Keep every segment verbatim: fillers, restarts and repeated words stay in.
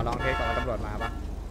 ลองเทสก่อนว่าตำรวจมาปะ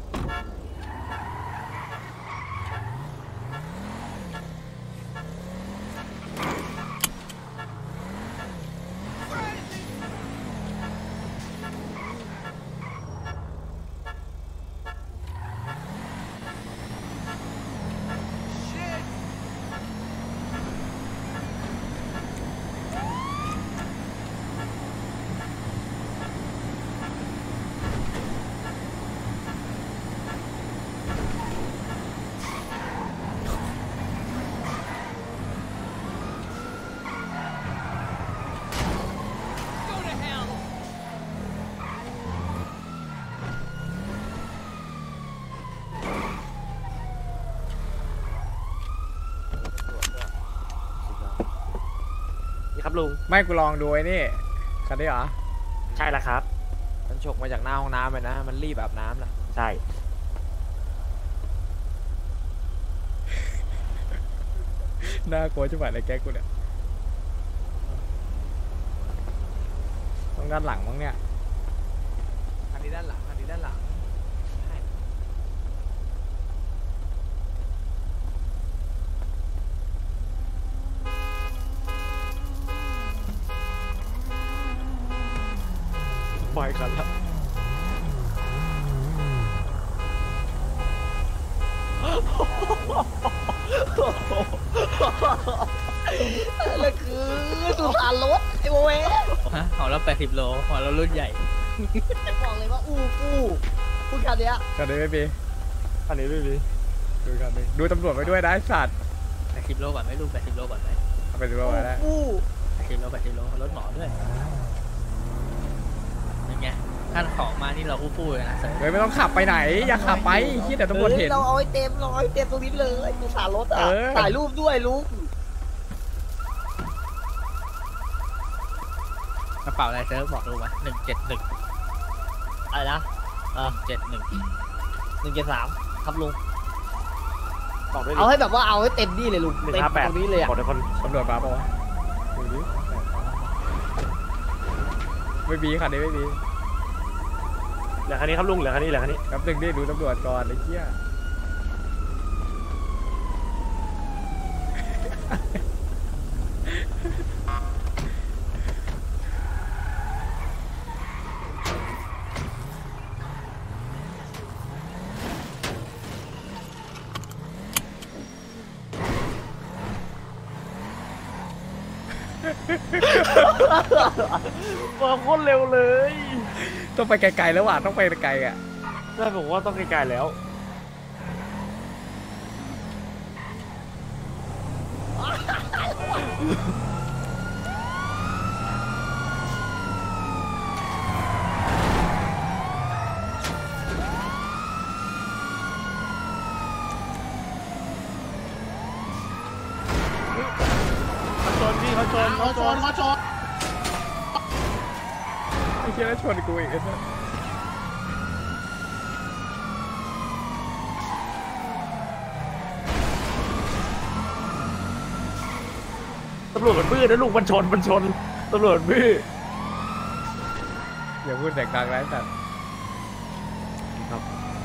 ครับลุงไม่กูลองดูไอ้นี่คันนี้เหรอใช่แล้วครับมันฉกมาจากหน้าห้องน้ำเลยนะมันรีบอาบน้ำนะใช่น่ากลัวจังหวะในแก๊กกูเนี่ยต้องด้านหลังมั้งเนี่ยคันนี้ด้านหลังคันนี้ด้านหลังปล่อยกันแล้วแล้วคือสุสานรถไอ้โมเวฮะของเราแปดสิบโลของเรารุ่นใหญ่บอกเลยว่าอู้ฟู่พูดคำเนี้ยคันนี้ไม่มีคันนี้ไม่มีดูคันนี้ดูตำรวจไปด้วยนะสัตว์แปดสิบโลก่อนไหมลูกแปดสิบโลก่อนไหมเอาไปดูว่าอะไรแปดสิบโลแปดสิบโลรถหมอด้วยยังไงท่านของมานี่เราอู้ฟู่เลยนะเฮ้ยไม่ต้องขับไปไหนอย่าขับไปคิดแต่ตำรวจเห็นเราเอาไอ้เต็มเราเอาไอ้เต็มตรงนี้เลยสุสานรถอ่ะถ่ายรูปด้วยลุงกระเป๋าอะไรเซิร์ฟบอกดูมาหนึ่งเจ็ดหนึ่งอะไรนะเออเจ็ดหนึ่งหนึ่งเจ็ดสามครับลุงบอกด้วยเอาให้แบบว่าเอาให้เต็มนี่เลยลุงเต็มตรงนี้เลยอ่ะบอกทุกคนตำรวจมาปะวะดูดิไม่มีคันนี้ไม่มีเหลือคันนี้ครับลุงเหลือคันนี้เหลือคันนี้นับหนึ่งดิดูตำรวจก่อนไอ้เหี้ยมาโคตรเร็วเลยต้องไปไกลๆแล้วว่ะต้องไปไกลอ่ะใช่ผมว่าต้องไกลๆแล้วเขาชนพี่เขาชนเขาชนเขาชนไอ้เหี้ยแล้วชนกูอีกไอ้สัสตำรวจมันบื้อนะลูกมันชนมันชนตำรวจบื้ออย่าพูดแต่กลางไร้สัตว์ครับ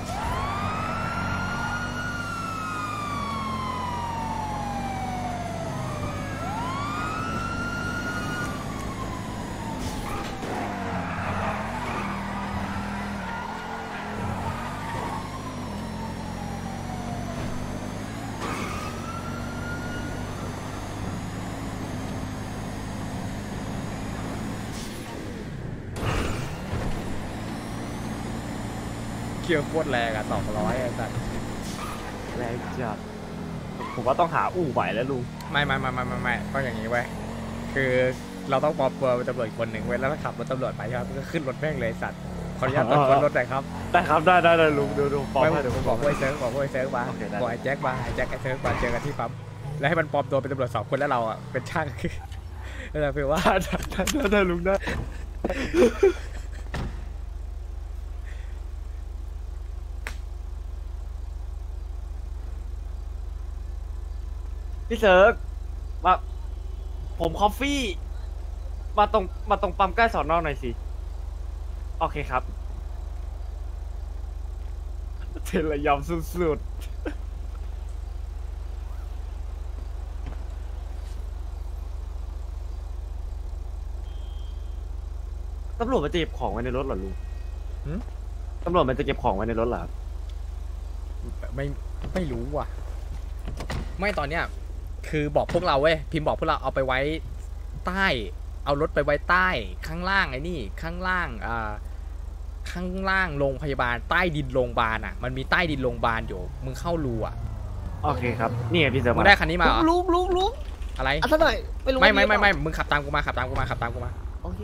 เกี่ยวโคตรแรงอ่ะสองร้อยไอ้สัสแรงจัดผมว่าต้องหาอู่ใหม่แล้วลุงไม่ไม่ไม่ไม่ไม่ไม่ต้องอย่างนี้ไว้คือเราต้องปลอมตัวเป็นตำรวจคนหนึ่งไว้แล้วขับรถตำรวจไปใช่ไหมก็ขึ้นรถแม่งเลยสัตว์ขออนุญาตตรวจค้นรถหน่อยครับได้ครับได้ได้ได้ลุงดูดูปลอมให้ดูบอกไอ้เซิร์ฟบอกไอ้เซิร์ฟมาบอกไอ้แจ็คมาไอ้แจ็คไอ้เซิร์ฟมาเจอกันที่ปั๊มแล้วให้มันปลอมตัวเป็นตำรวจสองคนแล้วเราอ่ะเป็นช่างคือเราเพื่อว่าได้ได้ได้ลุงได้พี่เซิร์ฟมาผมคอฟฟี่มาตรงมาตรงปั๊มใกล้สอนอหน่อยสิโอเคครับเทระยำสุดๆตำรวจมันจะเก็บของไว้ในรถเหรอลุงตำรวจมันจะเก็บของไว้ในรถเหรอไม่ไม่รู้ว่ะ ไม่ตอนเนี้ยคือบอกพวกเราเว้ยพิมพ์บอกพวกเราเอาไปไว้ใต้ เอารถไปไว้ใต้ข้างล่างไอ้นี่ข้างล่างอ่าข้างล่างโรงพยาบาลใต้ดินโรงพยาบาลอ่ะมันมีใต้ดินโรงพยาบาลอยู่มึงเข้ารูอ่ะโอเคครับนี่ไงพี่เซอร์มึมางได้คันนี้มาเหรอลุงลุงลุงอะไรอ่ะสักหน่อยไม่รู้ไม่ไม่ว่าไม่ไม่เปล่ามึงขับตามกูมาขับตามกูมาขับตามกูมาโอเค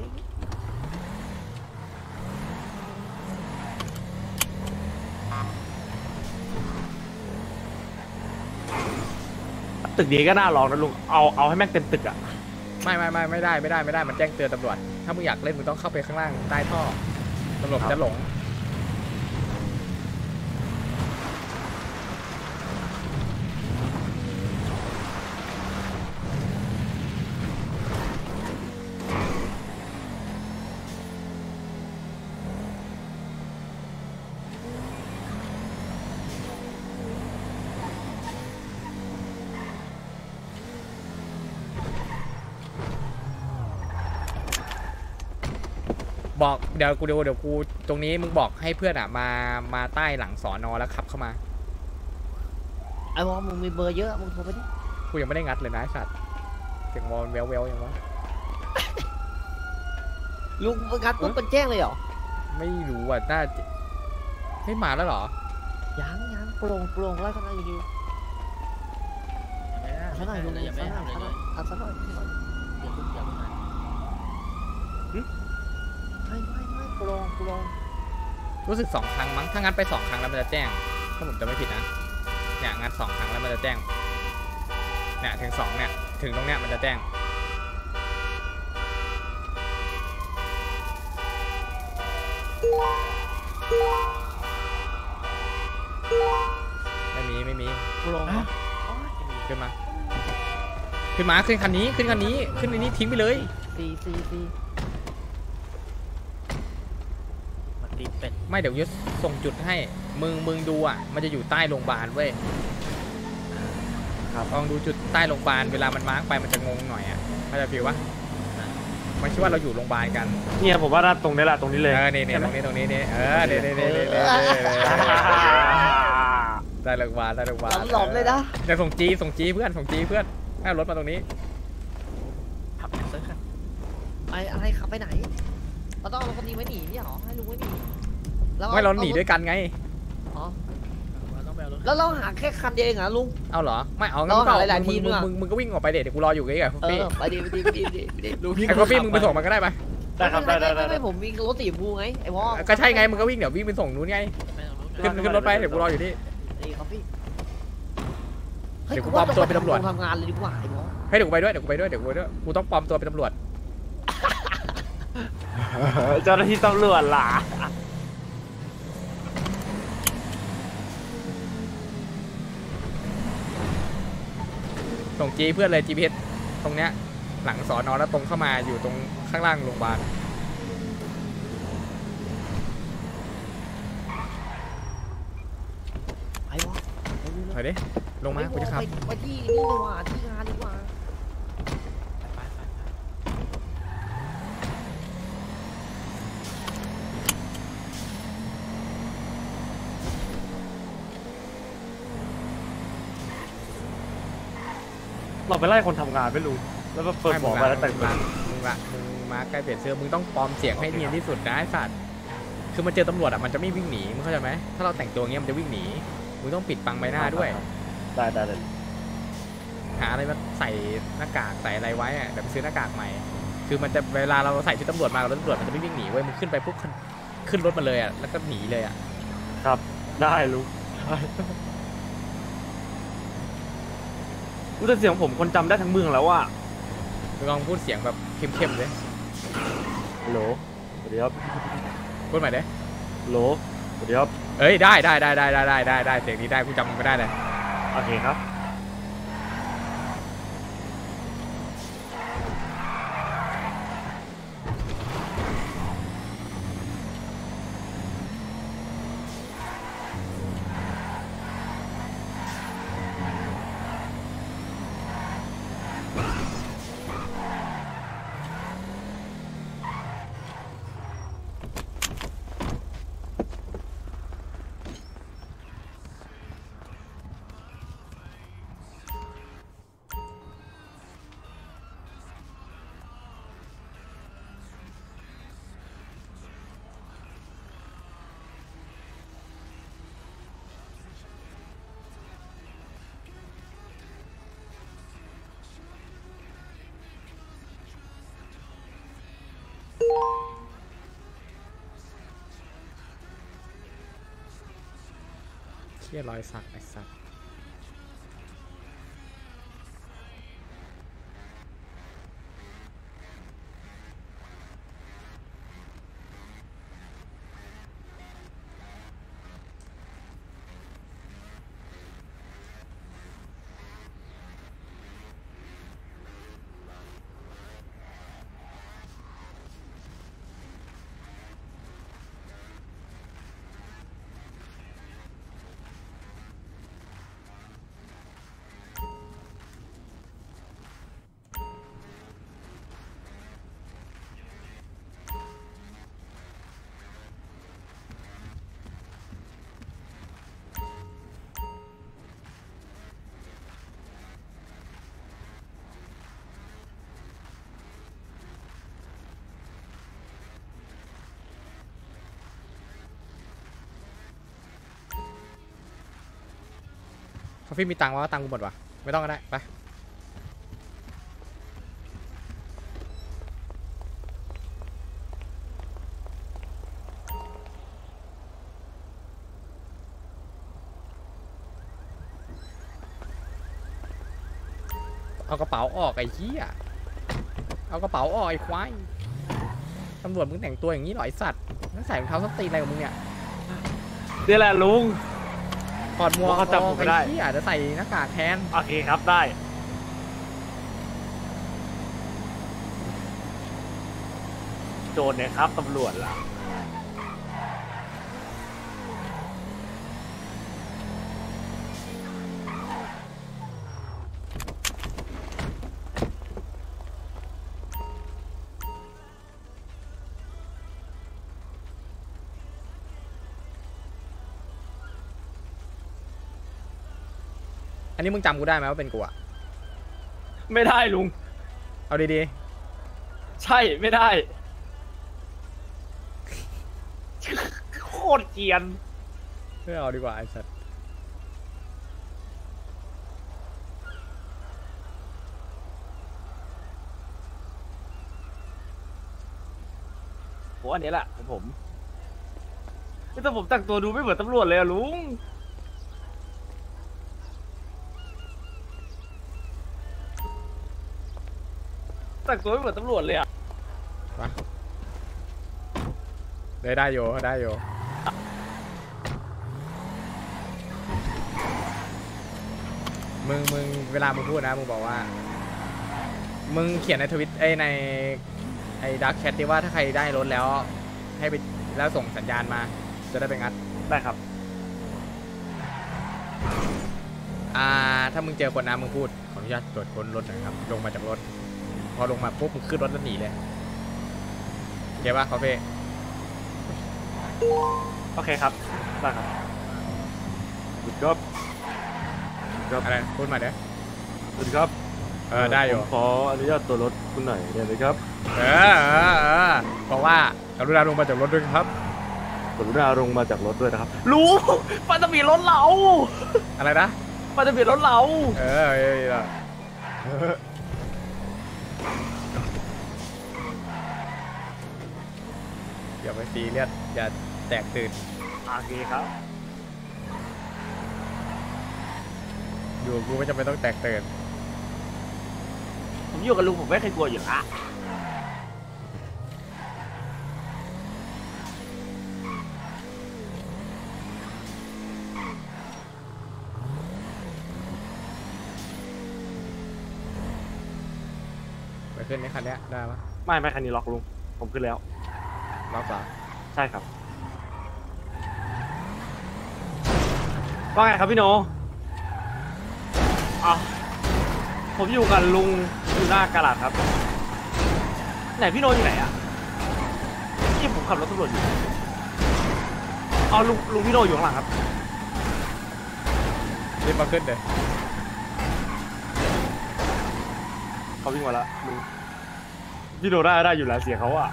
ตึกนี้ก็น่าลองนะลุงเอาเอาให้แม่งเต็มตึกอ่ะไม่ไม่ไม่ไม่ได้ไม่ได้ไม่ได้มันแจ้งเตือนตำรวจถ้ามึงอยากเล่นมึงต้องเข้าไปข้างล่างใต้ท่อตำรวจจะหลง บอกเดี๋ยวกูเดี๋ยวเดี๋ยวกูตรงนี้มึงบอกให้เพื่อนอ่ะมามาใต้หลังสอนอแล้วขับเข้ามาไอ้วอมึงมีเบอร์เยอะมึงโทรไปดิกูยังไม่ได้งัดเลยนะไอ้สัตว์เสียงวอลแววแววยังวะลุงงัดปุ๊บมันแจ้งเลยเหรอไม่รู้อ่ะน่าจะไม่มาแล้วเหรอยังยังโปร่งโปร่งแล้วข้างในอยู่ดีสักหน่อยลุงยังไม่สักหได้น่อยทำสัเลกยหน่อยอ่ะสักหน่อยสักหน่อยเดี๋ยวเดี๋ยวมาไม่ไม่ไม่โปร่งโปร่งรู้สึกสองครั้งมั้งถ้างัดไปสองครั้งแล้วมันจะแจ้งถ้าผมจะไม่ผิดนะเนี่ยงัดสองครั้งแล้วมันจะแจ้งเนี่ยถึงสองเนี่ยถึงตรงเนี้ยมันจะแจ้งไม่มีไม่มีโปร่งขึ้นมาขึ้นมาขึ้นคันนี้ขึ้นคันนี้ขึ้นในนี้ทิ้งไปเลยสี่สี่สี่มันตีเป็ดไม่เดี๋ยวยึดส่งจุดให้มึงมึงดูอ่ะมันจะอยู่ใต้โรงพยาบาลเว้ยครับลองดูจุดใต้โรงพยาบาลเวลามันมาร์กไปมันจะงงหน่อยอ่ะเข้าใจฟีลวะมันคิดว่าเราอยู่โรงพยาบาลกันเนี่ยผมว่าน่าตรงนี้แหละตรงนี้เลยเออเนี่ยเนี่ยตรงนี้ตรงนี้เนี่ยเออเนี่ยเนี่ยเนี่ยเนี่ยได้โรงพยาบาลได้โรงพยาบาลหลอมๆเลยนะเดี๋ยวส่งจีส่งจีเพื่อนส่งจีเพื่อนให้เอารถมาตรงนี้ขับแอสเซอร์กันไอ้อะไรขับไปไหนเราต้องเอารถคันนี้ไว้หนีเนี่ยเหรอให้ลุงไว้หนีแล้วไม่เราหนีด้วยกันไงอ๋อเราต้องไปเอารถแล้วเราหาแค่คันเดียวเองเหรอลุงเอาเหรอไม่เอางั้นเราหามึงหลายๆมึงทีมมึงอะมึงมึงก็วิ่งออกไปเด็ดเดี๋ยวกูรออยู่ไงไอ้เอพี่อไปดิไปดิไปดิไปดิไปดิลุงไอ้คอฟฟี่มึงไปส่งมันก็ได้ไปได้ครับได้ได้ไม่ได้ไม่ผมมีรถสีชมพูไงไอ้วอก็ใช่ไงมึงก็วิ่งเดี๋ยววิ่งไปส่งนู้นไงไปเอารถขึ้นขึ้นรถไปเดี๋ยวกูรออยู่ที่ไอ้คอฟฟี่เดี๋ยวกูปลอมตัวเป็นตำรวจทำงานเลยดีกว่าไอ้วอให้เดี๋ยวกูไปด้วยเดี๋ยวกูไปด้วยเดี๋ยวกูไปด้วยกูต้องปลอมตัวเป็นตำรวจเจ้าหน้าที่ตำรวจล่ะส่งจีเพื่อนเลย จี พี เอส ตรงเนี้ยหลังสอนอแล้วตรงเข้ามาอยู่ตรงข้างล่างโรงพยาบาลไอ้วอถอยดิลงมากูจะขับไปไปที่นี่ดีกว่าที่งานดีกว่าไปไปไปเราไปไล่คนทำงานไม่รู้แล้วมาเปิดหมอมาแล้วแต่งมึงละมึงละมึงมาใกล้เปลี่ยนเสื้อมึงต้องปลอมเสียงให้เนียนที่สุดนะไอ้สัตว์คือมันเจอตำรวจอ่ะมันจะไม่วิ่งหนีมึงเข้าใจไหมถ้าเราแต่งตัวเงี้ยมันจะวิ่งหนีมึงต้องปิดบังใบหน้าด้วยได้ได้ได้หาอะไรมาใส่หน้ากากใส่อะไรไว้อะเดี๋ยวไปซื้อหน้ากากใหม่ คือมันจะเวลาเราใส่ชุดตำรวจมารถตำรวจมันจะไม่วิ่งหนีเว้ยมึงขึ้นไปปุ๊บขึ้นขึ้นรถมาเลยอ่ะแล้วก็หนีเลยอ่ะครับได้ลุงรู้แต่เสียงผมคนจำได้ทั้งเมืองแล้วอ่ะมึงลองพูดเสียงแบบเข้มๆเลยฮัลโหลสวัสดีครับพูดใหม่เด้ฮัลโหลสวัสดีครับเอ้ยได้ได้ได้ได้ได้ได้ได้ได้เสียงนี้ได้กูจำมันก็ได้เลยโอเคครับชี่ยรอยสักไอ้สัตว์คอฟฟี่มีตังค์วะตังค์กูหมดวะไม่ต้องก็ได้ไปเอากระเป๋าออกไอ้เหี้ยเอากระเป๋าออกไอ้ควายตำรวจมึงแต่งตัวอย่างนี้เหรอไอ้สัตว์นั่นใส่รองเท้าส้นตีนอะไรของมึงเนี่ยนี่แหละลุงถอดหมวกเขาจับผมไม่ได้ไอ้เหี้ยจะใส่หน้ากากแทนโอเคครับได้โจรเนี่ยครับตำรวจล่ะอันนี้มึงจำกูได้ไหมว่าเป็นกูอะไม่ได้ลุงเอาดีใช่ไม่ได้ โคตรเกรียนๆไม่เอาดีกว่าไอ้สัตว์โหอันนี้แหละของผมแต่ผมแต่งตัวดูไม่เหมือนตำรวจเลยอะลุงแต่งตัวไม่เหมือนตำรวจเลยอะได้ได้โยได้โยมึงมึงเวลามึงพูดนะมึงบอกว่ามึงเขียนในทวิตไอในไอดักแชทที่ว่าถ้าใครได้รถแล้วให้ไปแล้วส่งสัญญาณมาจะได้ไปงัดได้ครับอ่าถ้ามึงเจอคนนะมึงพูดขออนุญาตตรวจค้นรถหน่อยครับลงมาจากรถพอลงมาปุ๊บมึงขึ้นรถแล้วหนีเลยเดี๋ยวว่าคาเฟ่โอเคครับได้ครับหยุดครับครับอะไรพูดมาเด้อหยุดครับเออได้อยู่ผมขออนุญาตตัวรถคุณหน่อยได้ไหมครับเออเออเออเพราะว่ากรุณาลงมาจากรถด้วยครับกรุณาลงมาจากรถด้วยนะครับรู้มันจะมีรถเราอะไรนะมันจะมีรถเราเออเออเออเอออย่าไปซีเรียสอย่าแตกตื่นโอเคครับอยู่กูไม่จำเป็นต้องแตกตื่นผมอยู่กับลุงผมไม่เคยกลัวอยู่ละไปขึ้นในคันเนี้ยได้ปะไม่ไม่คันนี้ล็อกลุงผมขึ้นแล้วล็อกเหรอใช่ครับว่าไงครับพี่โนอ่ะผมอยู่กับลุงอยู่หน้ากาลาดครับ ไหนพี่โนอยู่ไหนอ่ะที่ผมขับรถตำรวจอยู่เอาลุงลุงพี่โนอยู่ข้างหลังครับรีบมาขึ้นเดี๋ยวเขาวิ่งมาแล้วลุงพี่โนได้ได้อยู่แล้วเสียงเขาอ่ะ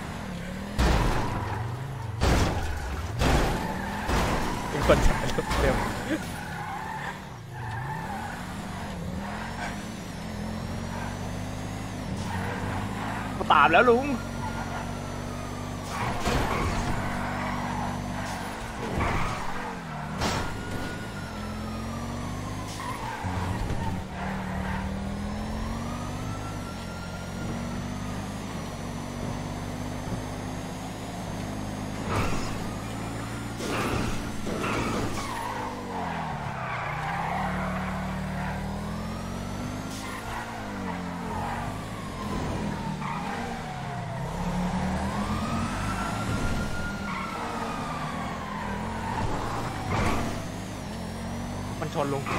เป็นคนถ่ายรูปเร็วเขาตามแล้วลุงชนลุง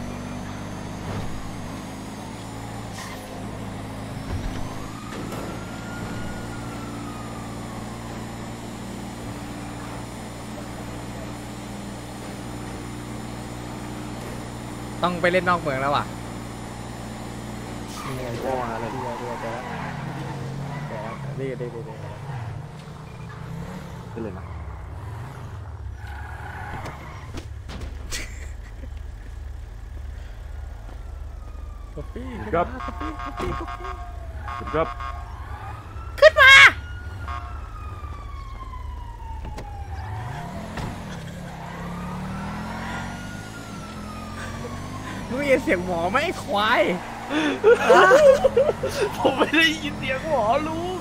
ต้องไปเล่นนอกเมืองแล้วอ่ะนี่ไงโอ้มาเลยดีดีดีดีดีดีดีไปเลยนะก๊อปปี้ครับก๊อปปี้ก๊อปปี้ก๊อปปี้ครับมึงได้ยินเสียงหมอไหมไอ้ควายผมไม่ได้ยินเสียงหมอลุง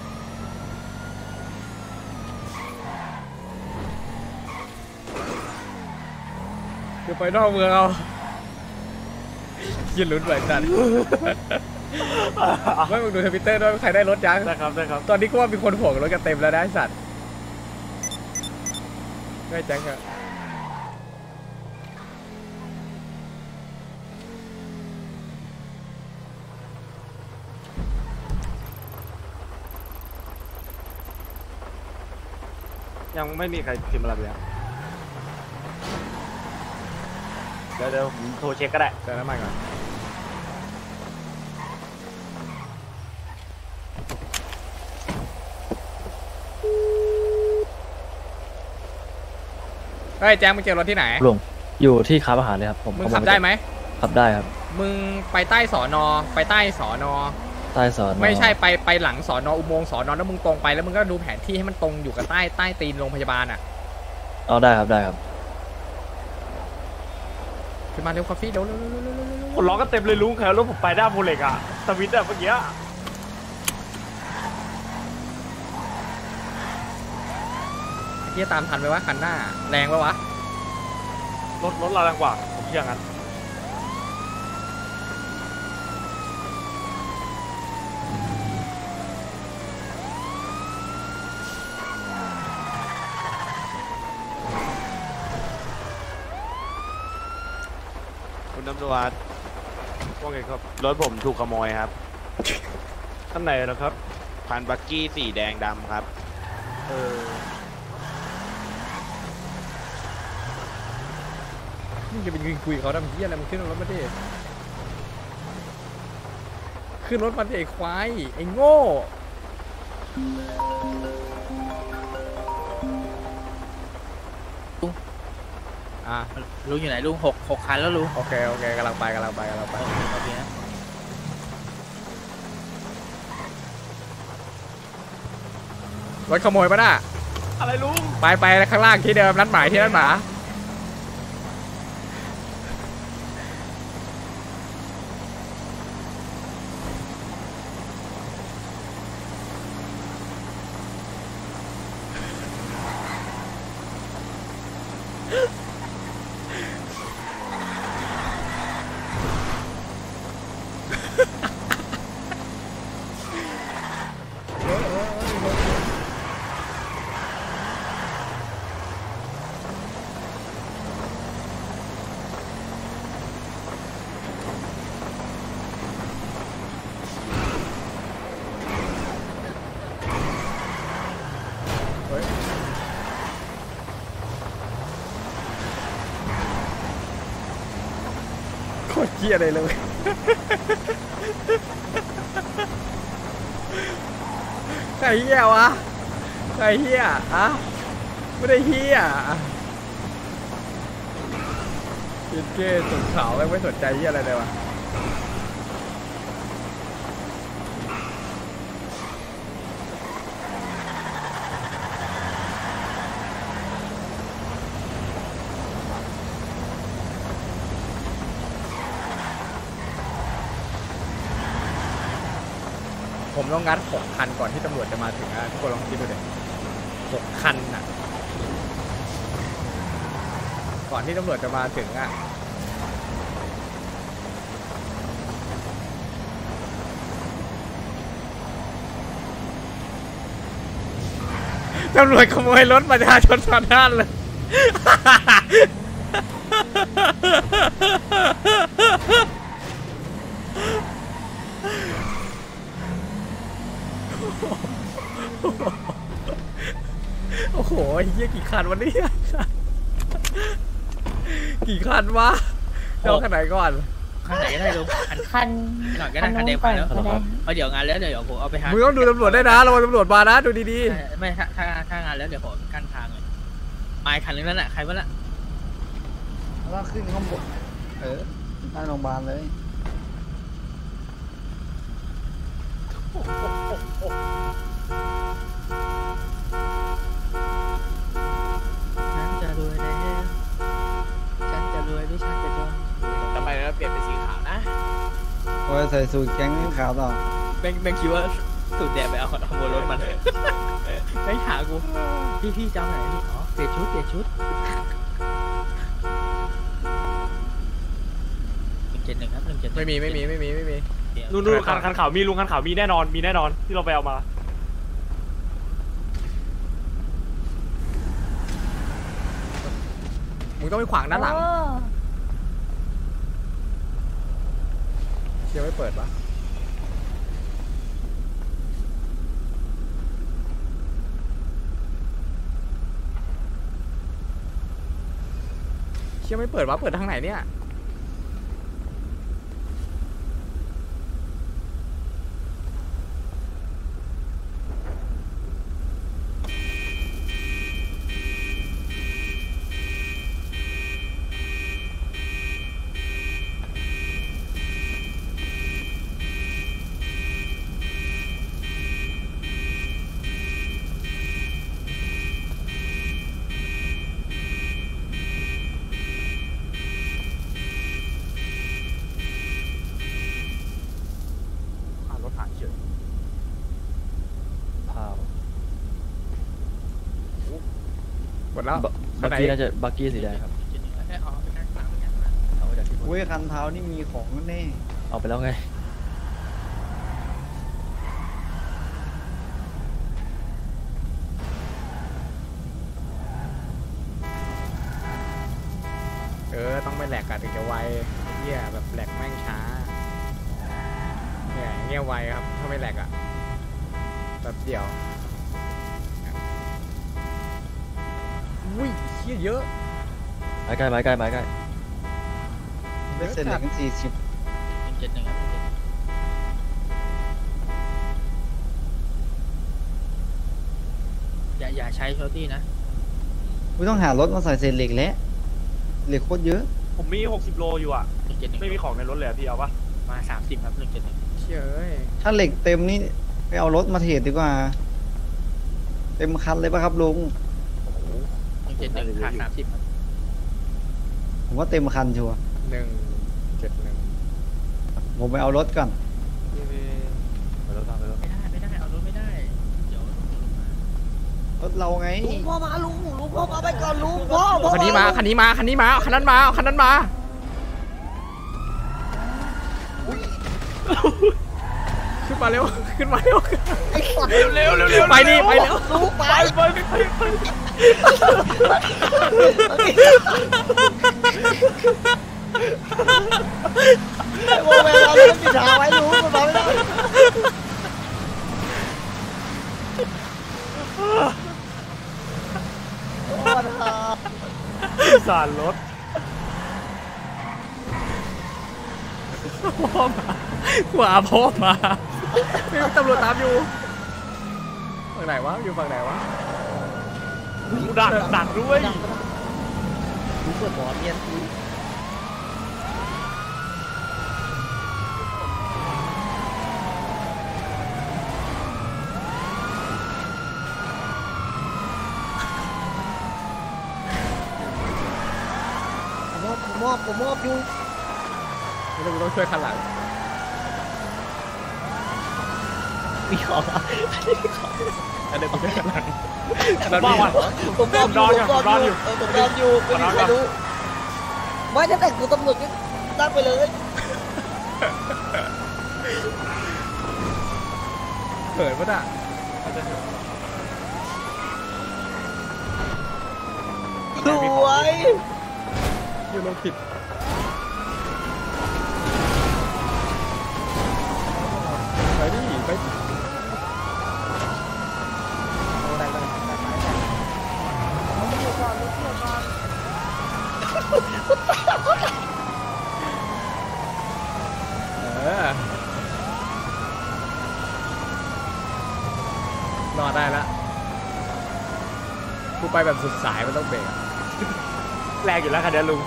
เดี๋ยวไปนอกเมืองเอายืนลุ้นไหวจันไม่มึงดูทวิตเตอร์ด้วยใครได้รถยังได้ครับได้ครับตอนนี้ก็ว่ามีคนห่วงรถกันเต็มแล้วนะไอ้สัตว์ไม่จังอะยังไม่มีใครพิมพ์อะไรเลยเดี๋ยวเดี๋ยวผมโทรเช็คก็ได้เติมน้ำมันก่อนเฮ้ยแจ๊คมึงเจอรถที่ไหนลุงอยู่ที่ค้าอาหารเลยครับผมมึงขับได้ไหมขับได้ครับมึงไปใต้สอนอไปใต้สอนอใต้สอนอไม่ใช่ไปไปหลังสอนออุโมงค์สอนอแล้วมึงตรงไปแล้วมึงก็ดูแผนที่ให้มันตรงอยู่กับใต้ใต้ตีนโรงพยาบาลอ่ะเอาได้ครับได้ครับขึ้นมาเร็วคอฟฟี่เร็วเร็วเร็วเร็วเร็วเร็วเร็วคนร้องก็เต็มเลยลุงแค่รถผมไปด้าโพเล็กอะสวิตช์อะเมื่อกี้เฮียตามทันไหมวะคันหน้าแรงปะวะรถรถเราแรงกว่าผมเชื่องั้นคุณตำรวจว่าไงครับรถผมถูกขโมยครับท่านไหนเหรอครับพันบักกี้สีแดงดำครับเออมึงจะไปยืนคุยกับเขาทำเฮียอะไรมึงขึ้นรถมาดิขึ้นรถมาดิไอ้ควายไอ้โง่อ่ะลุงอยู่ไหนลุงหกหกคันแล้วลุงโอเคโอเคกำลังไปกำลังไปกำลังไปโอเคโอเคนะรถขโมยปะน่ะอะไรลุงไปไปข้างล่างที่เดิมนัดหมายที่นัดหมาโคตรเกลียดเลยเลยใครเหี้ยวะใครเหี้ยอะไม่ได้เหี้ยเย็นเก้สุดขาวไม่สนใจเหี้ยอะไรเลยวะผมต้องงัดหกคันก่อนที่ตำรวจจะมาถึงอ่ะทุกคนลองคิดดูดิหกคันอ่ะก่อนที่ตำรวจจะมาถึงอ่ะตำรวจขโมยรถประชาชนตอนนั้นเลยกี่คันวะเจ้าขนาดก่อนคันไหนก็ได้ลุงคันคันหน่อยก็ได้คันแดงไปแล้วเอาเดี๋ยวงานแล้วเดี๋ยวผมเอาไปหามึงต้องดูตำรวจได้นะระวังตำรวจมานะดูดีไม่ถ้าถ้าถ้างานแล้วเดี๋ยวผมกั้นทางเลยมาคันนึงนั่นแหละใครวะน่ะแล้วขึ้นข้างบนเออหน้าโรงพยาบาลเลยฉันจะรวยแล้วฉันจะรวยหรือฉันจะจนทำไมเราเปลี่ยนเป็นสีขาวนะโอ้ยใส่สูทแก๊งขาวต่อแม่งแม่งคิดว่าสุดแดดไปเอาขโมยรถมันไม่หากูพี่พี่จำไหนนี่อ๋อเปลี่ยนชุดเปลี่ยนชุดหนึ่งเจ็ดหนึ่งครับหนึ่งเจ็ดๆไม่มีไม่มีไม่มีไม่มีนู่นนู่นคันคันขาวมีลุงคันขาวมีแน่นอนมีแน่นอนที่เราไปเอามามึงต้องไปขวางด้านหลังโอ้เชี่ยไม่เปิดปะเชี่ยไม่เปิดวะเปิดทางไหนเนี่ยรถผ่านเฉยพาวหมดแล้วบัคันกไหนกี้น่าจะบักกี้สีแดงครับเอาไปกั้นทางไปกั้นทางเอาไปจากที่อุ้ยคันเท้านี่มีของแน่เอาไปแล้วไงเออต้องไม่แหลกอะถึงจะไวเฮียแบบแหลกแม่งช้าเนี่ยเงี้ยไวครับถ้าไม่แหลกอะแบบเดียวอุ้ยเฮียเยอะไม้ใกล้ไม้ใกล้ไม้ใกล้ไม่เสร็จเหลือกันสี่สิบหนึ่งเจ็ดหนึ่งครับอย่าอย่าใช้โชตี้นะไม่ต้องหารถมาใส่เศษเหล็กแล้วเหล็กโคตรเยอะผมมีหกสิบโลอยู่อ่ะหนึ่งเจ็ดหนึ่งไม่มีของในรถเลยอะพี่เอาปะมาสามสิบครับหนึ่งเจ็ดหนึ่งเชี่ยเอ้ยถ้าเหล็กเต็มนี่ไปเอารถมาเทรดดีกว่า เต็มคันเลยป่ะครับลุงหนึ่งเจ็ดหนึ่งขาดสามสิบครับผมว่าเต็มคันชัวร์หนึ่งเจ็ดหนึ่งผมไปเอารถก่อนไปรถมาไปรถไม่ได้ไม่ได้เอารถไม่ได้เดี๋ยวรถเราไงลุงพ่อมาลุงลุงพ่อมาไปก่อนลุงพ่อพ่อคันนี้มาคันนี้มาคันนี้มาคันนั้นมาคันนั้นมาขึ้นมาเร็วขึ้นมาเร็วไอ้สัตว์เร็วเร็วเร็วไปดิไปเร็วลุงไปไปไปไปไปไอ้โมเมนต์เราต้องปิดทางไว้ลุงมันมาไม่ได้โอ้ยสารรถพ่อมาขวาพ่อมาไม่มีตำรวจตามอยู่ฝั่งไหนวะอยู่ฝั่งไหนวะกูดักดักด้วยลุงเปิดหมอเนียนคุยผมมอบผมมอบผมมอบอยู่ไม่ต้องต้องช่วยคันหลังมีของอันเดี๋ยวกูช่วยคันหลังบ้าวันผมมอบนอนอยู่ผมมอบนอนอยู่เผมนอนอยู่ไม่มีใครรู้ไม่ถ้าแต่งตัวตำรวจก็ตั้งไปเลยเขินปะน่ะสวยอยู่ลงผิดไปดิไปดิเอาได้ได้ได้ได้เออรอได้แล้วกูไปแบบสุดสายมันต้องเบรกแรงอยู่แล้วคันนี้ลุง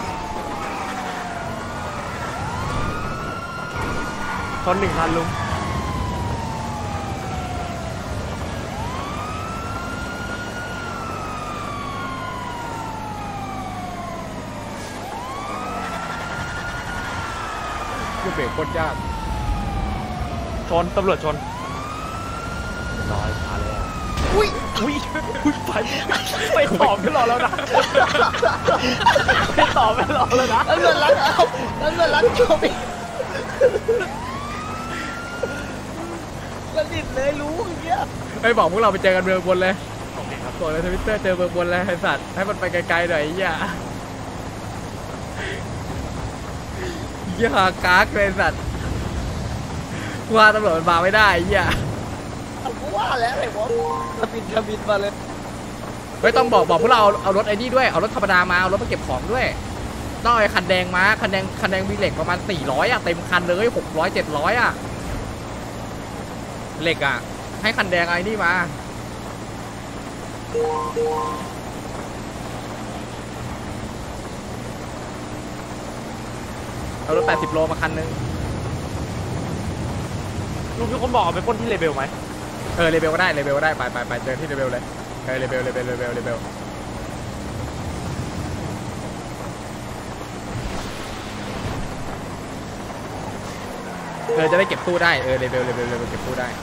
ชนหนึ่งคันลุงกูเบรกโคตรยากชนตำรวจชนร้อยมาแล้วอุ้ยอุ้ยอุ้ยไปไปตอบไม่รอแล้วนะไปตอบไม่รอแล้วนะตำรวจรักเอาตำรวจรักจบอีกสนิทเลยรู้อย่างเงี้ยไอ้บอกพวกเราไปเจอกันเมืองบนเลยบอกในทวิตเตอร์เจอเมืองบนเลยไอ้สัตว์ให้มันไปไกลๆหน่อยไอ้เหี้ยเหี้ยกากเลยไอ้สัตว์ว่าตำรวจมันมาไม่ได้ไอ้เหี้ยกูว่าแล้วไอ้บอสบินกระบินมาเลยไม่ต้องบอกบอกพวกเราเอาเอารถไอ้นี่ด้วยเอารถธรรมดามาเอารถมาเก็บของด้วยต้องเอาไอ้คันแดงมาคันแดงคันแดงมีเหล็กประมาณสี่ร้อยอะเต็มคันเลยหกร้อยเจ็ดร้อยอะเหล็กอะให้คันแดงไอ้นี่มาเอารถแปดสิบโลมาคันนึงลุงมีคนบอกเอาไปปล้นที่เลเบลไหมเออเลเบลก็ได้เลเบลก็ได้ไปไปไปเจอที่เลเบลเลยเออเลเบลเลเบลเลเบลเลเบลเออจะได้เก็บตู้ได้เออเลเบลเลเบลเลเบลเก็บตู้ได้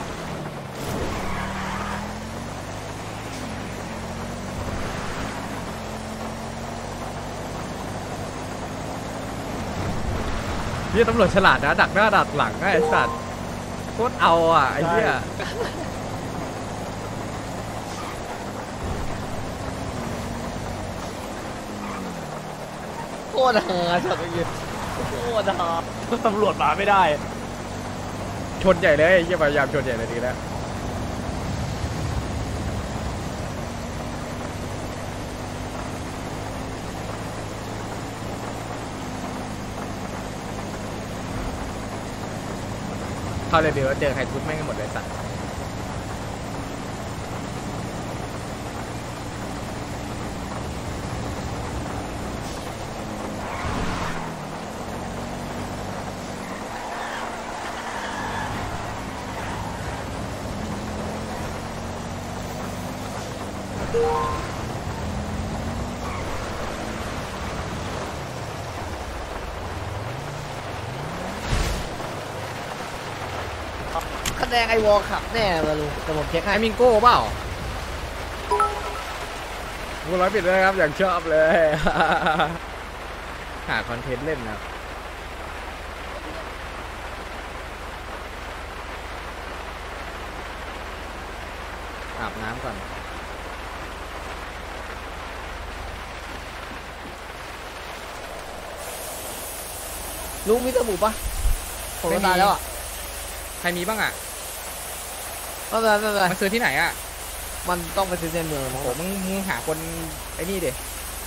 พี่ตำรวจฉลาดนะดักหน้าดักหลังไอ้สัตว์โคตรเอาอ่ะไอ้เหี้ยโคตรฮาจังเลยโคตรฮาตำรวจมาไม่ได้ชนใหญ่เลยไอ้เหี้ยพยายามชนใหญ่เลยดีแล้วเข้าเลยเดี๋ยวเจอใครทุบแม่งกันหมดเลยสัตว์คะแนนไอวอลขับแน่มาลุงแต่ผมเช็คให้ไอ้มิงโก้เปล่ากูร้อยปิดเลยครับอย่างชอบเลย หาคอนเทนต์เล่นนะอาบน้ำก่อนลุงมีสบู่ปะผมก็ตายแล้วอ่ะใครมีบ้างอ่ะไม่เป็นไรไม่เป็นไรมันซื้อที่ไหนอ่ะมันต้องไปซื้อในเมืองมั้งโอ้มึงมึงหาคนไอ้นี่ดิ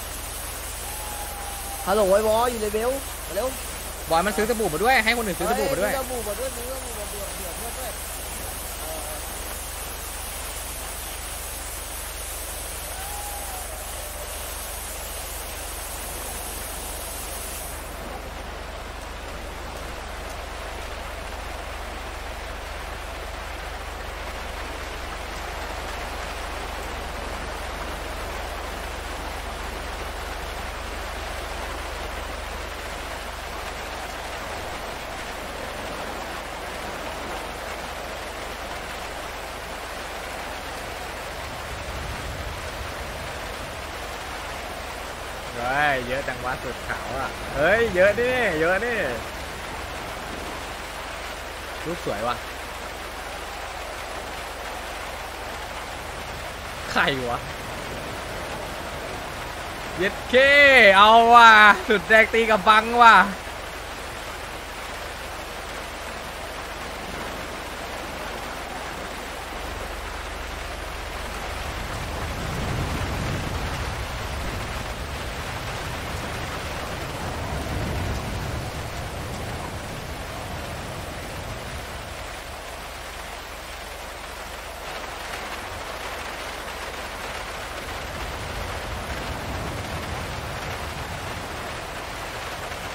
ฮัลโหลไอ้บอสอยู่ในเบลมาเร็วบอยมันซื้อสบู่มาด้วยให้คนอื่นซื้อสบู่มาด้วยเฮ้ซื้อสบู่มาด้วยซื้อสบู่มาด้วยเดี๋ยวเพื่อนด้วยเออเฮ้ยเยอะจังวะสุดขาวอ่ะเฮ้ยเยอะดิเยอะดิรูปสวยว่ะใครวะเย็ดเคเอาว่ะสุดแดงตีกับบังว่ะ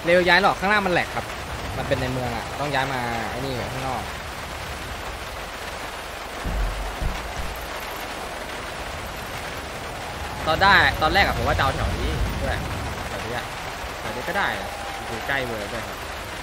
เร็วย้ายหรอกข้างล่างมันแหลกครับ มันเป็นในเมืองอ่ะต้องย้ายมาไอ้นี่ข้างนอกตอนได้ตอนแรกอะผมว่าจะเอาแถวนี้ด้วยแถวนี้อะแถวนี้ก็ได้อะอยู่ใกล้เมืองด้วยครับ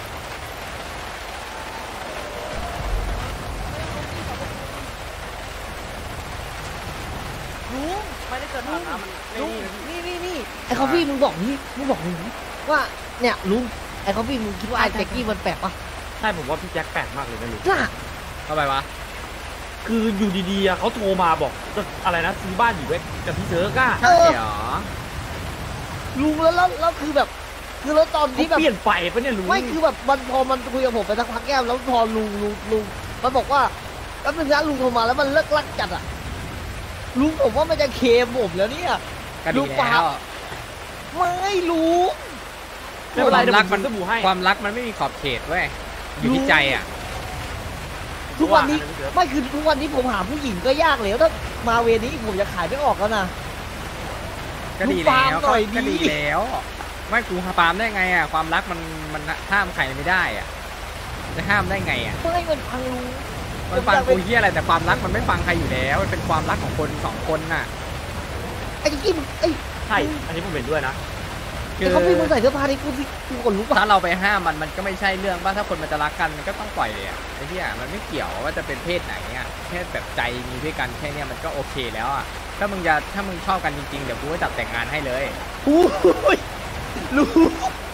ลุงไม่ได้เกิดทางน้ำมันไม่ลุงนี่นะพี่นี่นี่นี่ไอ้คอฟฟี่มึงบอกนี่มึงบอกนี่ว่าเนี่ยลุงไอ้คอฟฟี่มึงคิดว่าไอ้แจ็คกี้มันแปลกปะใช่ผมว่าพี่แจ็คแปลกมากเลยนะลุงน่ะเข้าไปวะคืออยู่ดีๆอะเขาโทรมาบอกจะอะไรนะซื้อบ้านอยู่ด้วยกับพี่เซิร์กอะเออเดี๋ยวลุงแล้วแล้วแล้วคือแบบ คือแล้วตอนเขาที่แบบเปลี่ยนไปปะเนี่ยลุงไม่คือแบบมันพอมันคุยกับผมไปสักพักแก้วแล้วพอลุงลุงลุงมันบอกว่าแป๊บนึงนะลุงโทรมาแล้วมันเลิกลักจัดอะลุงผมว่ามันจะเคมผมแล้วเนี่ยก็ลูดีกปลาแล้วไม่ลุงไม่เป็นไรความเดี๋ยวรักผมัมนซื้อสบู่ให้ความรักมันไม่มีขอบเขตเว้ยอยู่ที่ใจอ่ะทุกวันนี้ว่าอะไรนะพี่เสือไม่คือทุกวันนี้ผมหาผู้หญิงก็ยากแล้วถ้ามาเวรนี้ผมจะขายไม่ออกแล้วนะก็ดีลูกปาแล้ล์วมหน่อยก็ดีดีแล้วไม่กูปาล์มได้ไงอ่ะความรักมันมันห้ามใครไม่ได้อ่ะจะห้ามได้ไงอ่ะเพื่อให้มันพังลุงมันฟังกูเฮียอะไรแต่ความรักมันไม่ฟังใครอยู่แล้วมันเป็นความรักของคนสองคนน่ะไอ้จิ๊กกี้มึงไอ้ใช่ อันนี้ผมเห็นด้วยนะคืไอ้อเขาพี่มึงใส่เสื้อผ้านี่กูสิกูขนลุกถ้าอ่ะเราไปห้ามมันมันก็ไม่ใช่เรื่องว่าถ้าคนมันจะรักกันมันก็ต้องปล่อยเลยอ่ะไอ้เหี้ยมันไม่เกี่ยวว่าจะเป็นเพศไหนอ่ะแค่แบบใจมีด้วยกันแค่เนี้ยมันก็โอเคแล้วอ่ะถ้ามึงจะถ้ามึงชอบกันจริงๆเดี๋ยวกูก็จัดแต่งงานให้เลยอู้ยลุง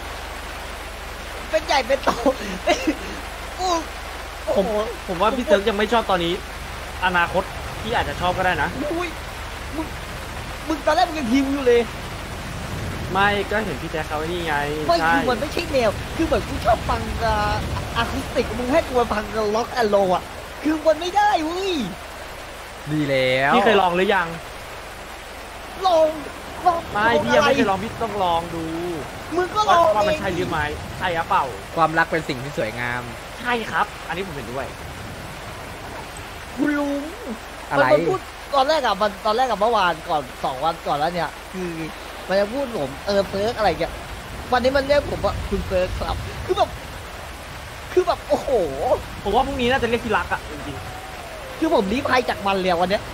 เป็นใหญ่เป็นโตอู้โอ้ผมโหผมว่าพี่เซิร์กยังไม่ชอบตอนนี้ อนาคตพี่อาจจะชอบก็ได้นะอุ้ยมึงมึงตอนแรกมึงยังพิมพ์อยู่เลยไม่ก็เห็นพี่แจ็คเขาไอ้นี่ไงไม่ใช่คือมันไม่ใช่แนวคือเหมือนกูชอบฟังอะคูสติกมึงให้กูมาฟังล็อกแอนโลอ่ะคือมันไม่ได้เว้ยดีแล้วพี่เคยลองหรือยังลองลองไม่ลองพี่ยังอะไรไม่เคยลองพี่ต้องลองดูมึงก็ลว่าองว่ามันเองใช่หรือไม่ใช่หรือเปล่าความรักเป็นสิ่งที่สวยงามใช่ครับ อันนี้ผมเห็นด้วยคุณลุงอะไรมันพูดตอนแรกอะมันตอนแรกอะเมื่อวานก่อนสองวันก่อนแล้วเนี่ย คือมันจะพูดผมเออเซิร์กอะไรเงี้ยวันนี้มันเรียกผมว่าคุณเซิร์กครับคือแบบคือแบบโอ้โหผมว่าพรุ่งนี้น่าจะเรียกที่รักอะจริงคือผมรีภัยจากมันเลยวันเนี้ย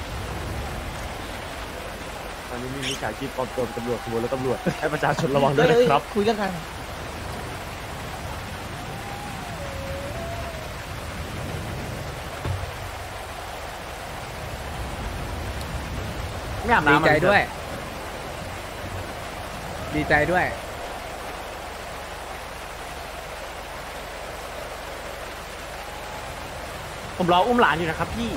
ๆวันนี้มีมิจฉาชีพปลอมตัวเป็นตำรวจขบวนแล้วตำรวจให้ประชาชนระวังด้เฮ้วยยเฮ้ยนะครับคุยกันกันไม่อาบดีน้ำใจอะด้วย ดีใจด้วยผมรออุ้มหลานอยู่นะครับพี่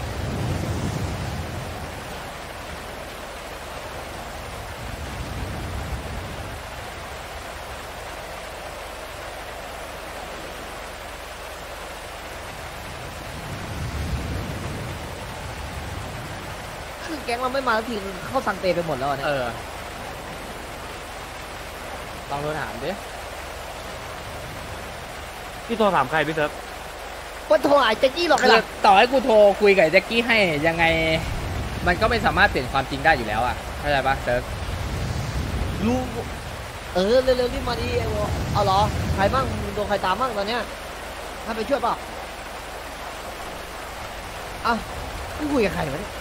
คือแก๊งเราไม่มาสักทีเข้าสังเตไปหมดแล้วอะเนี่ยเออลองโทรถามดิพี่โทรถามใครพี่เซิร์ฟมันโทรหาแจ็คกี้หรอกคือล่ะต่อให้กูโทรคุยกับไอ้แจ็คกี้ให้ยังไง มันก็ไม่สามารถเปลี่ยนความจริงได้อยู่แล้วอ่ะเข้าใจปะเซิร์ฟลุงเออเร็วๆรีบมาดิไอ้โวเอาเหรอใครบ้างมึงโดนใครตามบ้างตอนเนี้ยให้ไปช่วยเปล่าอ่ะมึงคุยกับใครวะเนี่ย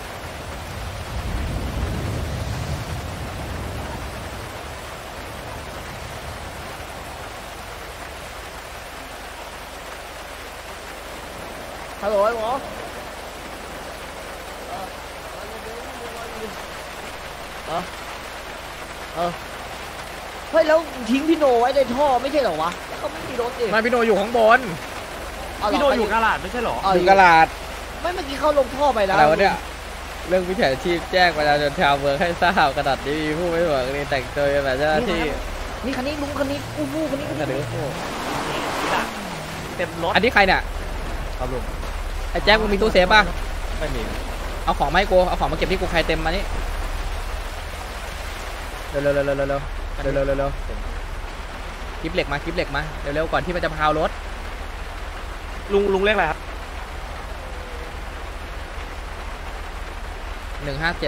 ฮัลโหลไอ้หมอเออเออเฮ้ยแล้วทิ้งพี่โนไว้ในท่อไม่ใช่เหรอวะแล้วเขาไม่มีรถดิไมาพี่โนอยู่ข้างบนเอาเหรพี่โดอยู่กาลาดไม่ใช่เหรอเาอยู่กระลาดไม่เมื่อกี้เขาลงท่อไปแล้วอะไรวะเนี่ยเรื่องวิชาชีพแจ้งประชาชนชาวเมืองให้ทราบกระดาษนี้มีผู้ไม่หวังดีแต่งตัวเป็นแบบเจ้าหน้าที่นี่คันนี้ลุงคันนี้อู้ฟู่คันนี้กระดือผู้เต็มรถอันนี้ใครเนี่ยครับลุงไอ้แจ็คมึงมีตู้เซฟป่ะไม่มีเอาของมาให้กูเอาของมาเก็บที่กูใครเต็มมานี่เร็วเร็วเร็วเร็วเร็วเร็วเร็วเร็วเร็วเร็วกิฟเหล็กมากิฟเหล็กมาเร็วเร็วก่อนที่มันจะพาวรถลุงลุงเรียกอะไรครับหนึ่งห้าเจ็ด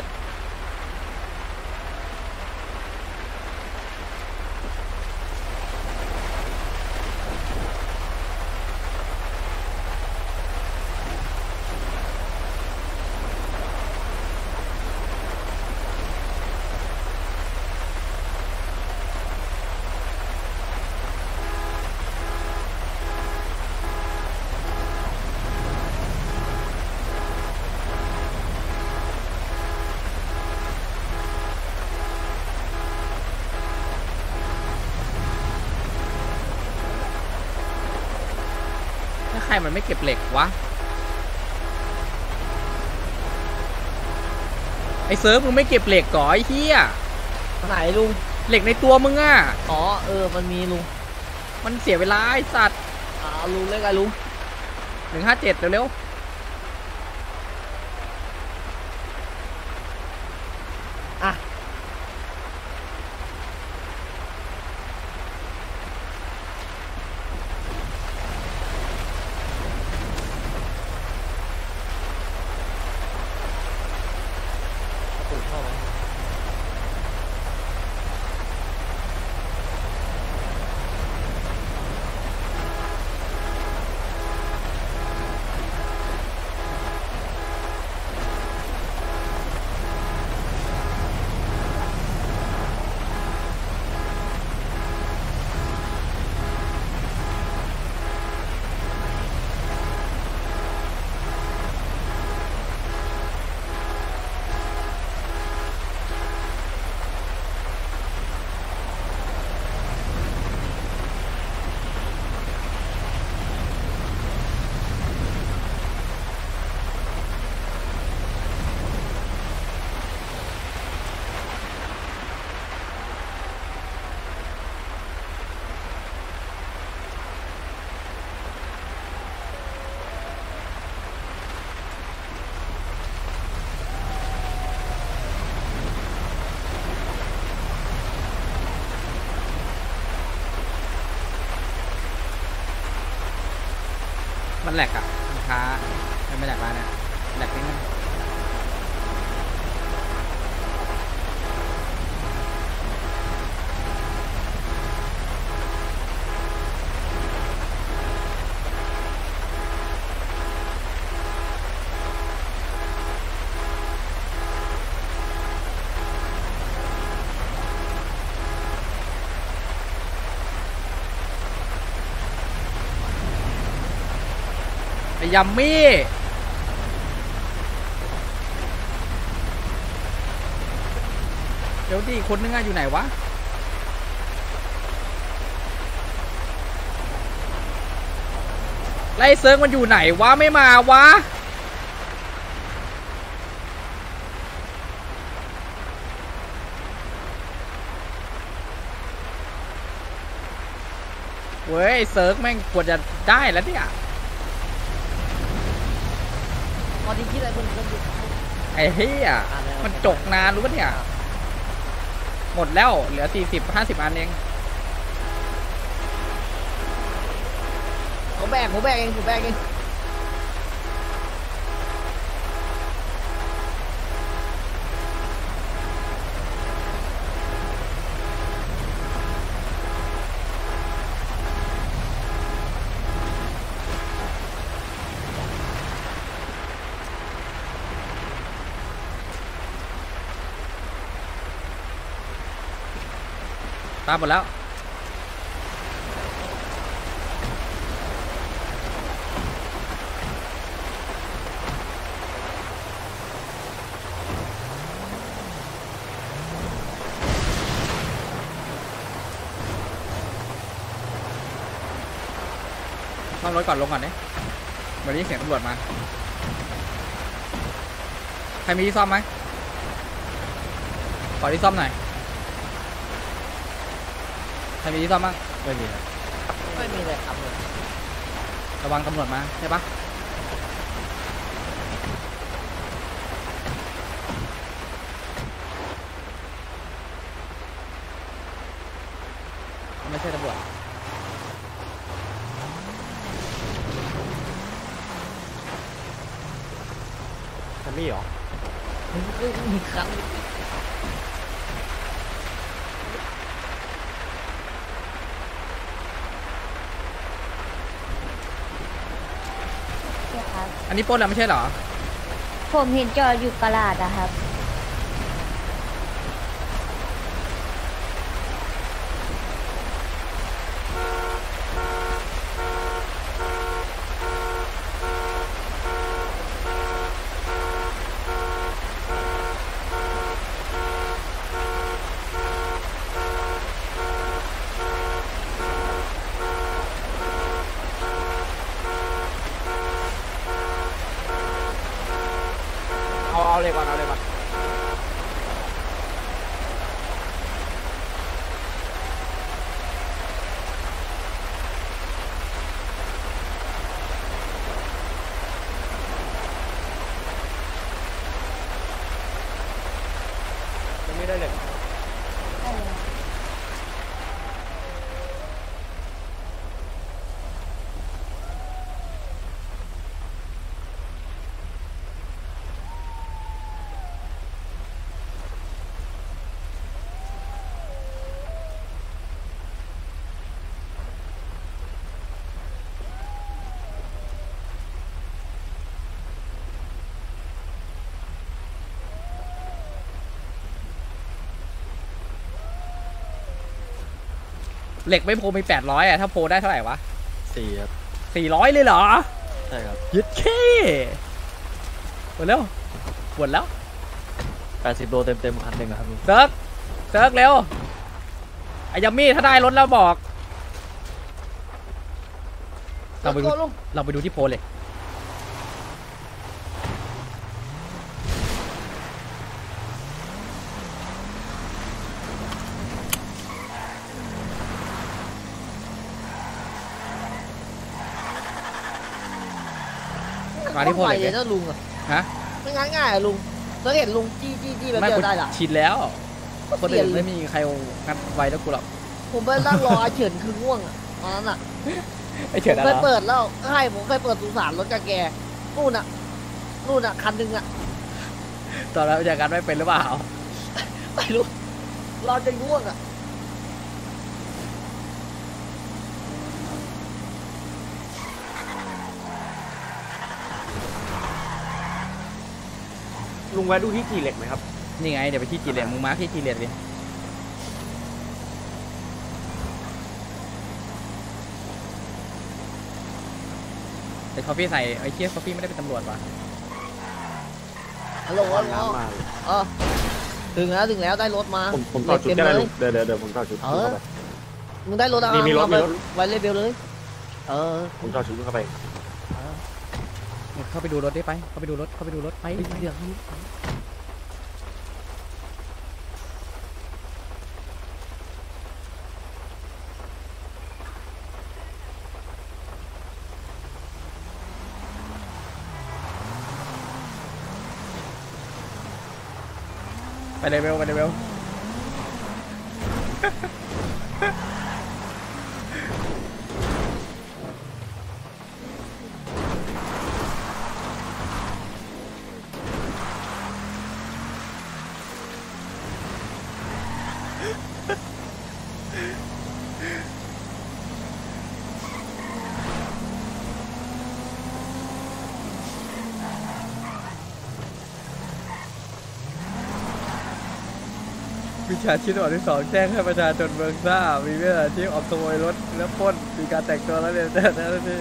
ใครมันไม่เก็บเหล็กวะไอ้เซิร์ฟมึงไม่เก็บเหล็กก่อไอ้เหี้ยไหนลุงเหล็กในตัวมึงอ่ะอ๋อเออมันมีลุงมันเสียเวลาไอ้สัตว์อ่าลุงเลขอะไรลุงหนึ่งห้าเจ็ดเร็วๆอ่ะมันแหลกอะลูกค้ามันไม่แหลกร้านเนี่ยแหลกนิดนึงไอ้ยัมมี่เดี๋ยวดิคนนึงอะอยู่ไหนวะไล่เซิร์ฟมันอยู่ไหนวะไม่มาวะเว้ยเซิร์ฟแม่งควรจะได้แล้วเนี่ยพอดีคิดอะไรคนคนอยู่ไอ้เหี้ยมันจกนานรู้ปะเนี่ยหมดแล้วเหลือสี่สิบห้าสิบอันเองผมแบกผมแบกเองผมแบกเองตามหมดแล้วซ่อมรถก่อนลงก่อนเนี่ยวันนี้เสียงตำรวจมาใครมีที่ซ่อมไหมขอที่ซ่อมหน่อยใครมีที่ซ่อมบ้างไม่มีครับไม่มีเลยครับผมระวังตำรวจมาใช่ปะไม่ใช่ตำรวจแซมมี่เหรอไม่มีครั้งครับอันนี้ปล้นแล้วไม่ใช่เหรอผมเห็นจอดอยู่กระดาษนะครับเหล็กไม่โพมีแปดร้อยอะถ้าโพได้เท่าไหร่วะสี่ครับสี่ร้อยเลยเหรอใช่ครับยึดเคหมดแล้วหมดแล้วแปดสิบโลเต็มเต็มคันหนึ่งครับลุงเซิร์กเซิร์กเร็วไอ้ยัมมี่ถ้าได้รถแล้วบอกเราไปดูลุงเราไปดูที่โพเลยมาที่โพไหวเลยเลยนะลุงอะฮะไม่ง่ายง่ายอะลุงเราเห็นลุงจี้จี้จี้แบบไม่เดียกูวได้ละชินแล้วก็คนเปลี่ยอื่นนเลยไม่มีใครงัดไวแล้วกูหรอกผมไปนั่งรออาเฉินคือง่วงอะตอนนั้นอะไอ้ผเฉินมอะเคไรยเปิดแล้วใช่ผมเคยเปิดสุสานรถกระแกนู่นอะนู่นอะคันหนึ่งอะตอนนั้นจะงัดไม่เป็นหรือเปล่าไม่รู้รอจนง่วงอะลุงแวะดูที่จีเหล็กไหมครับนี่ไงเดี๋ยวไปที่จีเรียนมึงมาที่จีเรียนดิแต่คอฟฟี่ใส่ไอ้เคียคอฟฟี่ไม่ได้เป็นตำรวจว่ะฮัลโหลฮัลโหลน้ำมาเออถึงแล้วถึงแล้วได้รถมาผมผมต่อชุดเต็ได้มไหมเลลุยงเดี๋ยวเดี๋ยวเดี๋ยวผมต่อชุดเอลุงอเข้าไปมึงได้รถอะมีมีรถเอาไปมีรถไว้เลเบลเลย เออผมต่อชุดลุงเข้าไปเข้าไปดูรถได้ไปเข้าไปดูรถเข้าไปดูรถไปเดี๋ยวไปเลเวลไปเลเวลวิชาชีพอันที่สองแจ้งให้ประชาชนเมืองทราบมีวิชาชีพออกขโมยรถและปล้นมีการแต่งตัวแล้วเนี่ยแต่แล้วนี่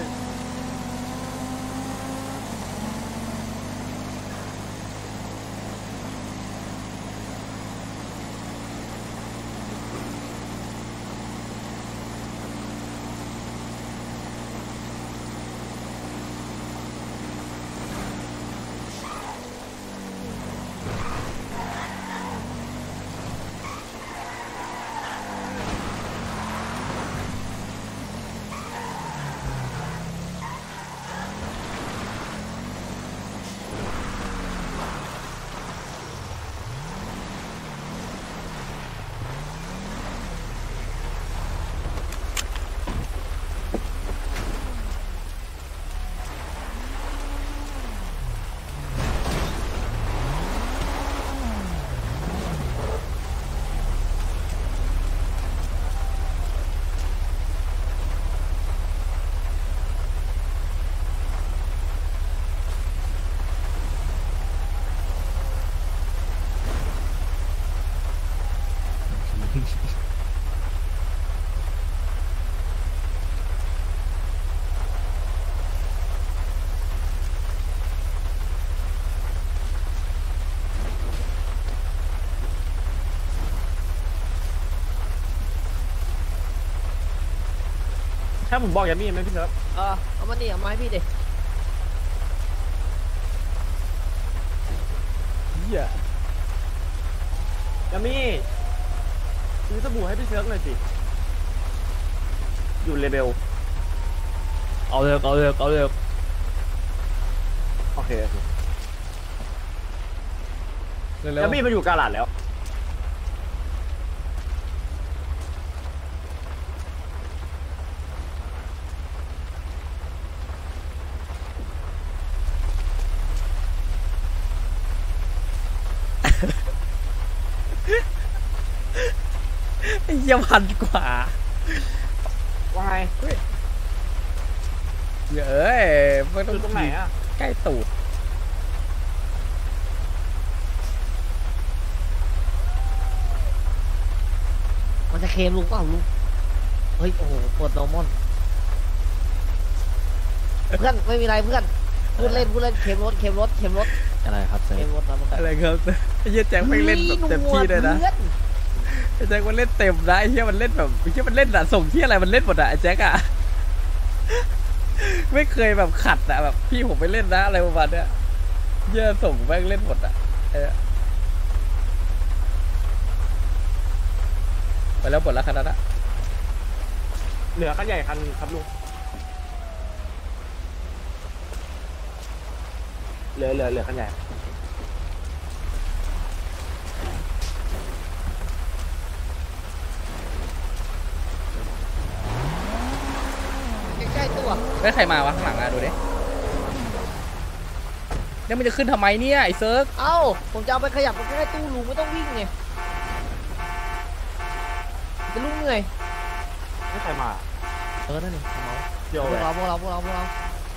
ถ้าผมบอกยัมมี่ไหมพี่เซิร์ฟเออเอามาดิเอามาให้พี่ดิเฮียยัมมี่ซื้อสบู่ให้พี่เซิร์ฟหน่อยสิ อยู่เลเบลเอาเลยเอาเลยเอาเลยโอเคโอเคเร็วยัมมี่มาอยู่กาลาดแล้วไอ้เหี้ยพันกว่าว่าไงเอ้ยไม่ต้อองยู่ตรงไหนอ่ะใกล้ตูดมันจะเคลมลุงเปล่าลุงเฮ้ยโอ้โหปวดโนมอนเพื่อนไม่มีไรเพื่อนพูดเล่นพูดเล่นเข็มรถเข็มรถเข็มรถอะไรครับเซิร์เข็ฟมรถแล้วมันก็อะไรครับไอ้เหี้ยแจ็คไม่เล่นแบบเต็มที่เลยนะพื่อไอ้แจ็คมันเล่นเต็มนะไอ้เหี้ยมันเล่นแบบไอ้เหี้ยมันเล่นอะส่งที่อะไรมันเล่นหมดอะไอ้แจ็คอะไม่เคยแบบขัดอะแบบพี่ผมไปเล่นนะอะไรประมาณเนี้ยเหี้ยส่งแม่งเล่นหมดอะเออไปแล้วหมดแล้วขนาดนั้นเหลือคันใหญ่คันครับลุงเหลือเหลือเหลือคันใหญ่ใกล้ๆตัวได้ใครมาวะข้างหลังอะดูดิเนี่ยมันจะขึ้นทำไมเนี่ยไอ้เซิร์กเอ้าผมจะเอาไปขยับไปใกล้ๆตู้ลุงไม่ต้องวิ่งไงจะลุงเหนื่อยไม่ใครมาเออนั่นนี่เมาเดี๋ยวพวกเราพวกเราพวกเราพวกเรา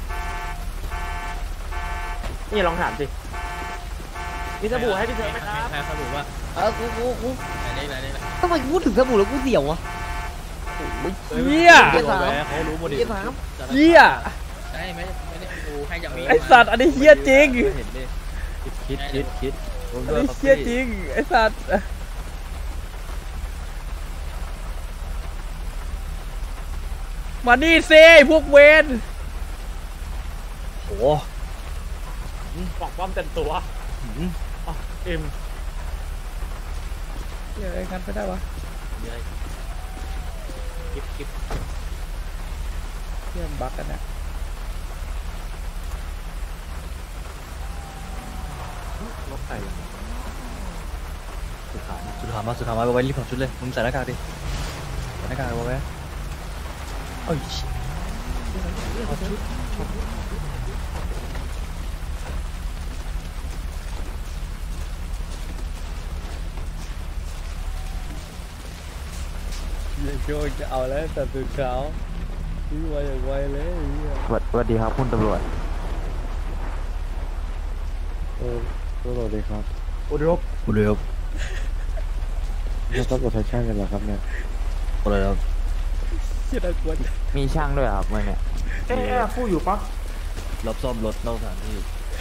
นี่ลองถามสิมีสบู่ให้พี่เธอไหมครับใครสรุปว่าเออกูกูกูอะไรอะไรอะไรทำไมพูดถึงสบู่แล้วกูเสียววะเหี้ยเกียร์สามเขารู้หมดดิเกียร์สามเหี้ยใช่ไม่ไม่ได้ดูให้อย่างนี้ไอ้สัตว์อันนี้เหี้ยจริงเห็นดิคิดคิดคิดรวมอันด้วยนี้ครับเหี้ยจริงไอ้สัตว์มานี่เซ่พวกเวนโอ้บอกว่ามันเต็มตัวอ๋อเอ็มเหี้ยอะไรกันไปได้วะกิ๊บกิ๊บเหี้ยบักกันนะรถไฟสุดขาสุดขามาสุดขามาไปไว้รีบถอดชุดเลยมึงใส่หน้ากากดิใส่หน้ากากเอาไว้เอ้ยถอดชุดเหี้ยโจจะเอาแล้วแต่ตื่นเช้าวิ่งมาอย่างไวเลยไอ้เหี้ยสวัสดีครับคุณตำรวจเออสวัสดีครับอุดมบุรีครับจะต้องกดแฟชั่นกันเหรอครับเนี่ยบุรีครับเหี้ยน่ากลัวจังมีช่างด้วยครับเมื่อเนี่ยเอ๊ะฟู่อยู่ปะรับซ่อมรถนอกสถานที่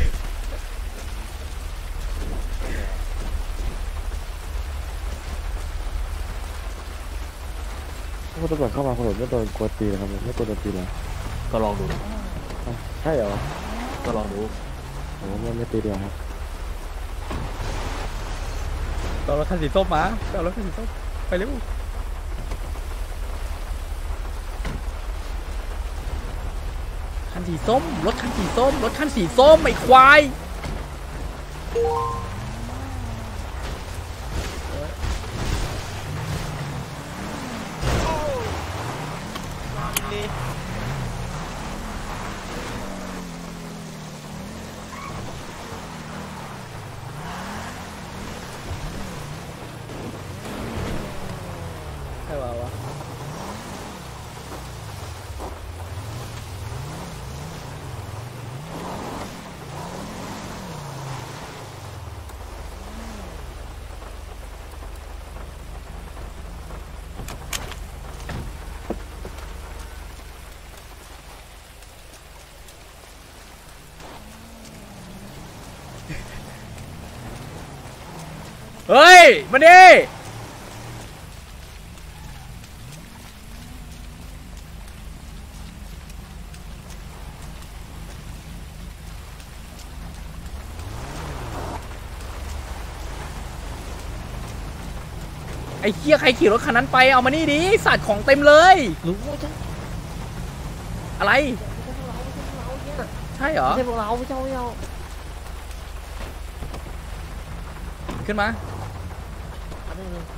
ถ้าคุณตำรวจเข้ามาคุณตำรวจไม่โดนกดตีนะครับไม่โดนตีเหรอก็ลองดูอ้าวใช่เหรอก็ลองดูผมว่าไม่ตีเดียวครับต่อรถคันสีส้มมาต่อรถคันสีส้มไปเร็วคันสีส้มรถคันสีส้มรถคันสีส้มไอ้ควายใช่ป่าวะ เฮ้ย มาดิไอ้เหี้ยใครขี่รถคันนั้นไปเอามานี่ดิสัตว์ของเต็มเลยลุงไม่ใช่อะไรไม่ใช่พวกเราเนี่ยใช่เหรอไม่ใช่พวกเราไม่ใช่พวกเราขึ้นมาอันนี้เลย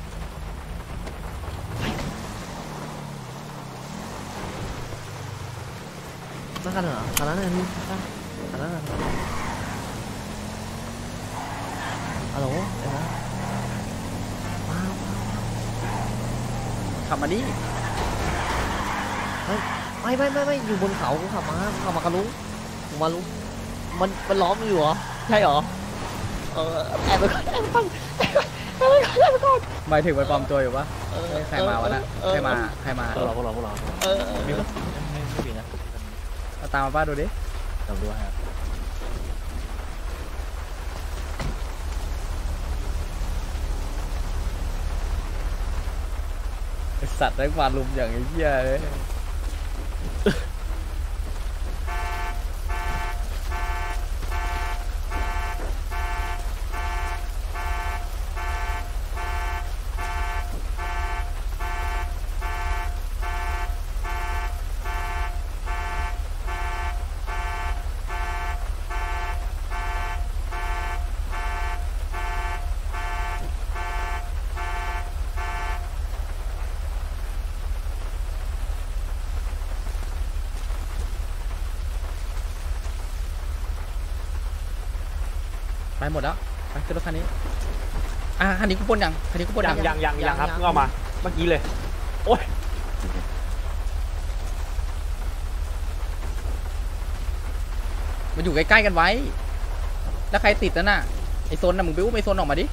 นั่นกันเหรออันนั้นเลยอันนั้นเหรอฮัลโหลเดี๋ยวนะมาขับมาดิไม่ไม่ไม่ไม่อยู่บนเขากูขับมาขับมากระลุงผมมาลุงมันมันล้อมอยู่เหรอใช่เหรอเออแอบไปก่อนแอบไปก่อนหมายถึงมันปลอมตัวอยู่ปะเออเฮ้ยใครมาวะน่ะเออใครมาใครมาพวกเราพวกเราพวกเราพวกเราเออเออไม่ไม่ไม่ไม่มีนะเอาตามมาป้าดูดิเราดูฮะไอ้สัตว์ได้มาลุมอย่างไอ้เหี้ยเลยไปหมดแล้วไปขึ้นรถคันนี้อ่ะคันนี้กูปล้นยังคันนี้กูปล้นยัยัง งยังยังยังครับยังเพิ่งเอามาเมื่อกี้เลย โอ้ยมันอยู่ใกล้ๆกันไว้ แล้วใครติดนั่นน่ะไอโซนน่ะมึงไปอุ้มไอโซนออกมาดิ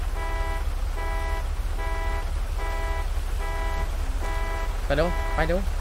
ไปเร็วไปเร็ว